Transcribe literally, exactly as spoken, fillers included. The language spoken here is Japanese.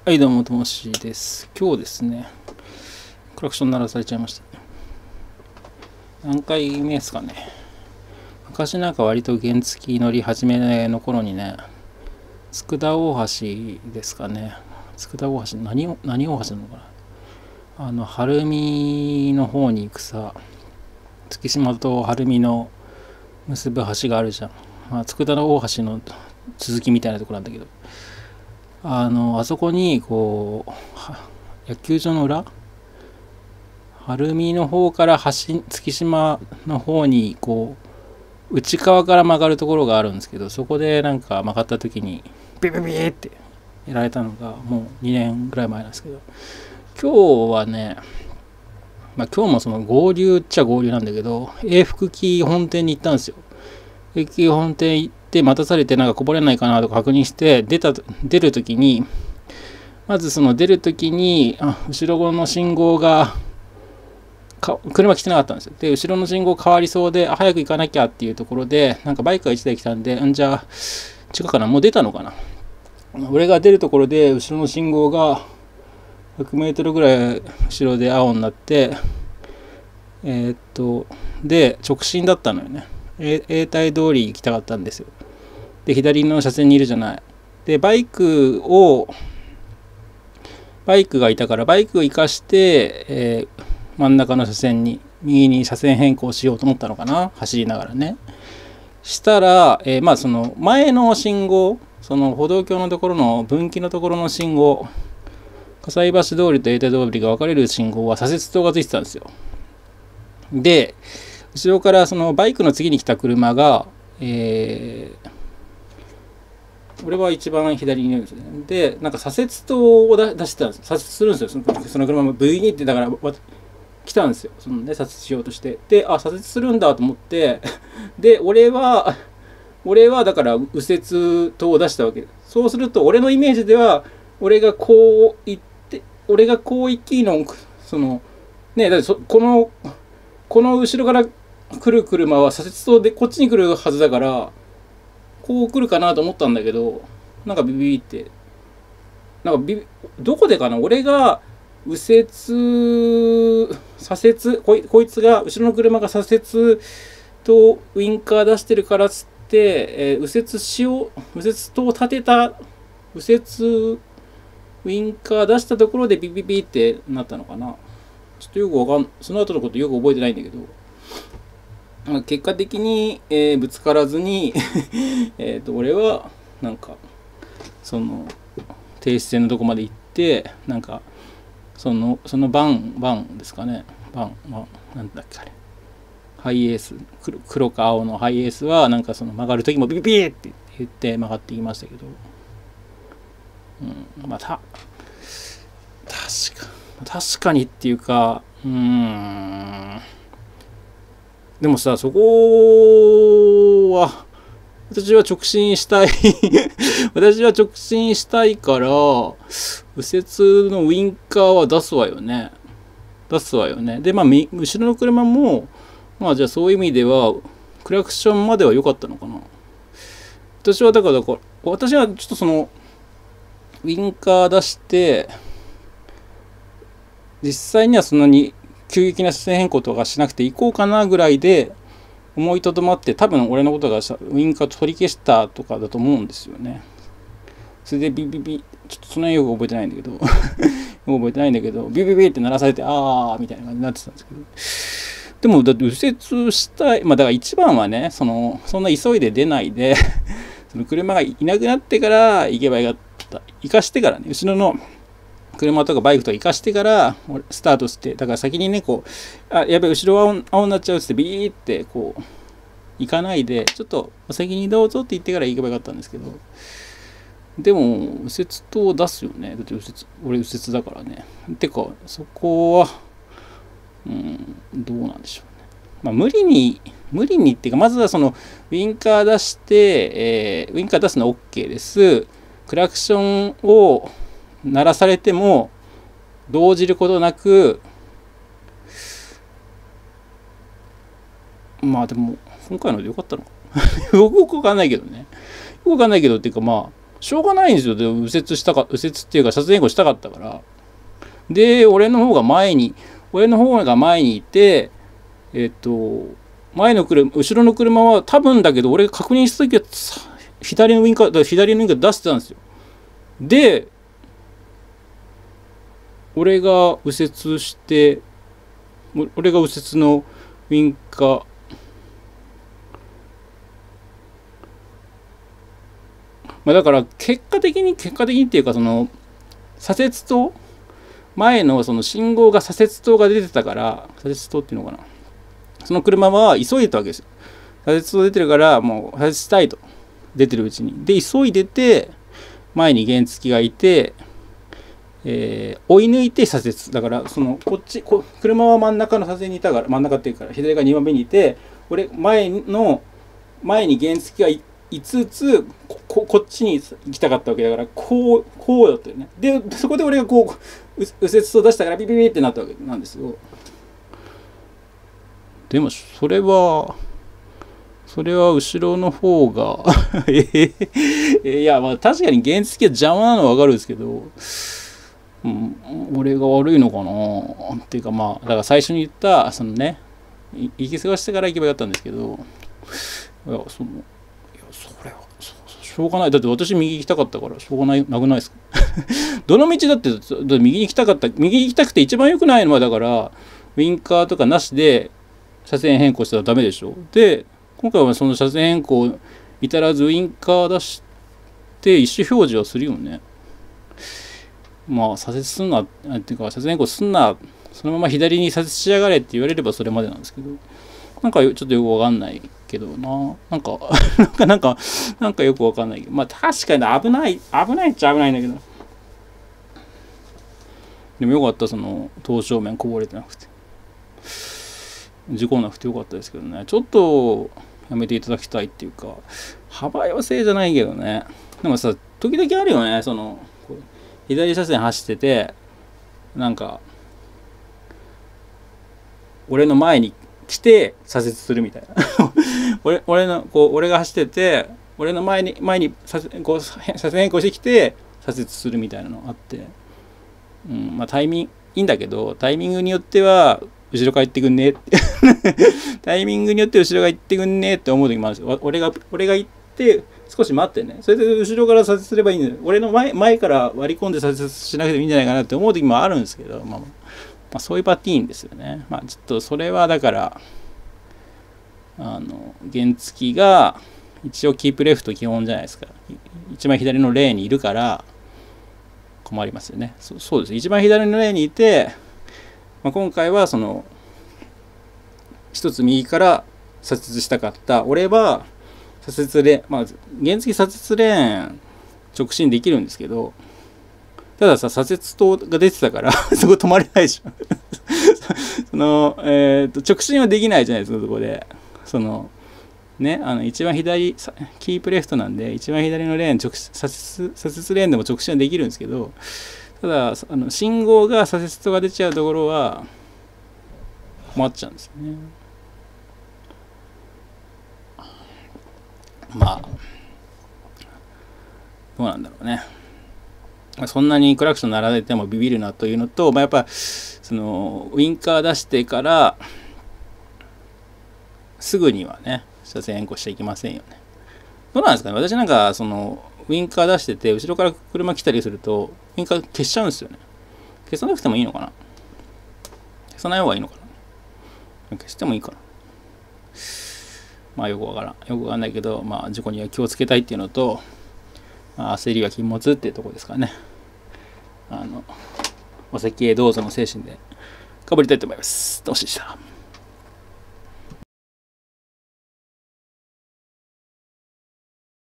はい、どうも、ともしです。今日ですね、クラクション鳴らされちゃいましたね。何回目ですかね。昔なんか割と原付乗り始めの頃にね、佃大橋ですかね。佃大橋、何を、何大橋なのかな。あの、晴海の方に行くさ、月島と晴海の結ぶ橋があるじゃん。まあ、佃の大橋の続きみたいなところなんだけど、あの、あそこに、こう、野球場の裏晴海の方から橋月島の方にこう内側から曲がるところがあるんですけど、そこでなんか曲がった時にビビビーってやられたのがもうにねんぐらい前なんですけど、今日はね、まあ、今日もその合流っちゃ合流なんだけど、永福機本店に行ったんですよ。永福機本店行って待たされてなんかこぼれないかなとか確認して出た出る時に、まずその出る時にあ後ろの信号が車来てなかったんですよ。で、後ろの信号変わりそうで、早く行かなきゃっていうところで、なんかバイクがいちだい来たんで、んじゃあ、違うかな、もう出たのかな。俺が出るところで、後ろの信号がひゃくメートルぐらい後ろで青になって、えー、っと、で、直進だったのよね。永代通り行きたかったんですよ。で、左の車線にいるじゃない。で、バイクを、バイクがいたから、バイクを生かして、えー真ん中の車線に右に車線変更しようと思ったのかな、走りながらね。したら、えー、まあその前の信号、その歩道橋のところの分岐のところの信号、葛西橋通りと永代通りが分かれる信号は左折灯がついてたんですよ。で、後ろからそのバイクの次に来た車が、えー、俺は一番左にいるんですね。で、なんか左折灯を出してたんですよ。左折するんですよ。そのその車も ブイにってだから来たんですよ。そのね、左折しようとして。で、あ、左折するんだと思って、で、俺は、俺はだから右折灯を出したわけ。そうすると、俺のイメージでは、俺がこう行って、俺がこう行きの、その、ね、だってそこの、この後ろから来る車は左折灯でこっちに来るはずだから、こう来るかなと思ったんだけど、なんかビビビって、なんかビビ、どこでかな俺が、右折左折 こい, こいつが後ろの車が左折とウインカー出してるからっつって、えー、右折しよう右折灯を立てた右折ウインカー出したところでビビビってなったのかな。ちょっとよくわかんその後のことよく覚えてないんだけど、結果的に、えー、ぶつからずにえと俺はなんかその停止線のとこまで行ってなんかそのそのバンバンですかね、バンバンなんだっけあれ、ハイエース 黒, 黒か青のハイエースはなんかその曲がる時もビビビーって言って曲がっていきましたけど、うん、まあた確か確かにっていうか、うーんでもさ、そこは私は直進したい私は直進したいから右折のウインカーは出すわよね出すわよねで、まあ後ろの車もまあじゃあそういう意味ではクラクションまでは良かったのかな。私はだから私はちょっとそのウインカー出して実際にはそんなに急激な車線変更とかしなくて行こうかなぐらいで思いとどまって、多分俺のことがウインカー取り消したとかだと思うんですよね。それでビビビ、ちょっとその辺よく覚えてないんだけど覚えてないんだけどビビビって鳴らされて、あーみたいな感じになってたんですけど、でもだって右折したい、まあだから一番はね、そのそんな急いで出ないでその車がいなくなってから行けばよかった、行かしてからね、後ろの車とかバイクとか行かしてからスタートして、だから先にねこう、あやべえ後ろ青青になっちゃうっつってビーってこう行かないで、ちょっとお先にどうぞって言ってから行けばよかったんですけど、でも右折灯を出すよね。だって右折俺右折だからね。てかそこはうんどうなんでしょうね。まあ無理に無理にっていうか、まずはそのウインカー出して、えー、ウインカー出すのは OK です。クラクションを鳴らされても動じることなく、まあでも今回のでよかったのかよくわかんないけどねよくわかんないけどっていうか、まあしょうがないんですよ。で右折したか、右折っていうか車線変更したかったから。で、俺の方が前に、俺の方が前にいて、えっと、前の車、後ろの車は多分だけど、俺が確認した時は、左のウインカー、左のウインカー出してたんですよ。で、俺が右折して、俺が右折のウインカー、まあだから結果的に、結果的にっていうか、その、左折と、前のその信号が左折灯が出てたから、左折灯っていうのかな。その車は急いでたわけですよ。左折灯出てるから、もう左折したいと。出てるうちに。で、急いでて、前に原付がいて、えー、追い抜いて左折。だから、その、こっち、こ車は真ん中の左折にいたから、真ん中っていうから、左がにばんめにいて、俺、前の、前に原付がいつつこ、こっちに行きたかったわけだから、こう、こうだったよね。で、そこで俺がこう、右折灯出したからビビビってなったわけなんですよ。でも、それは、それは後ろの方がいや、まあ確かに原付が邪魔なのはわかるんですけど、うん、俺が悪いのかなっていうか、まあ、だから最初に言った、そのね、行き過ごしてから行けばよかったんですけど、いや、その、いや、それは、しょうがない。だって私右行きたかったから、しょうがない、なくないですかどの道だって、だって右に行きたかった、右に行きたくて一番良くないのは、だから、ウインカーとかなしで、車線変更したらダメでしょ。で、今回はその車線変更至らずウインカー出して意思表示はするよね。まあ左折すんなっていうか車線変更すんな、そのまま左に左折しやがれって言われればそれまでなんですけど、なんかちょっとよくわかんないけどな、なんかなんかなんかなんかよくわかんないけど、まあ確かに危ない危ないっちゃ危ないんだけど、でもよかった、その刀削麺こぼれてなくて。事故なくてよかったですけどね。ちょっとやめていただきたいっていうか、幅寄せじゃないけどね。でもさ、時々あるよね。その左車線走ってて、なんか俺の前に来て左折するみたいな俺俺のこう俺が走ってて、俺の前に前に左こう車線変更してきて左折するみたいなのあって、うん、まあタイミングいいんだけど、タイミングによっては後ろ帰ってくんねってタイミングによって後ろが行ってくんねって思う時もあるんですよ。俺が俺が行って少し待ってね、それで後ろから左折すればいいんだよ。俺の前前から割り込んで左折しなくてもいいんじゃないかなって思う時もあるんですけど、まあ、まあ、そういうパティーンですよね。まあちょっとそれはだからあの原付が一応キープレフト基本じゃないですか。一番左のレーンにいるから困りますよね。そ, そうです。一番左のレーンにいて、まあ、今回はその一つ右から左折したかった。俺は左折レーン、まあ原付左折レーン直進できるんですけど、たださ左折灯が出てたからそこ止まれないじゃんその、えー、と直進はできないじゃないですか。そこでそのね、あの一番左キープレフトなんで一番左のレーン直左折左折レーンでも直進はできるんですけど、ただあの信号が左折灯が出ちゃうところは困っちゃうんですよね。まあどうなんだろうね。そんなにクラクション鳴られてもビビるなというのと、まあ、やっぱそのウインカー出してからすぐにはね車線変更しちゃいけませんよね。どうなんですかね。私なんかそのウインカー出してて後ろから車来たりするとウインカー消しちゃうんですよね。消さなくてもいいのかな。消さない方がいいのかな。消してもいいかな。まあよくわからん。よくわかんないけど、まあ事故には気をつけたいっていうのと、まあ、焦りは禁物っていうところですからね。あの、お席へどうぞの精神でかぶりたいと思います。どうしでした。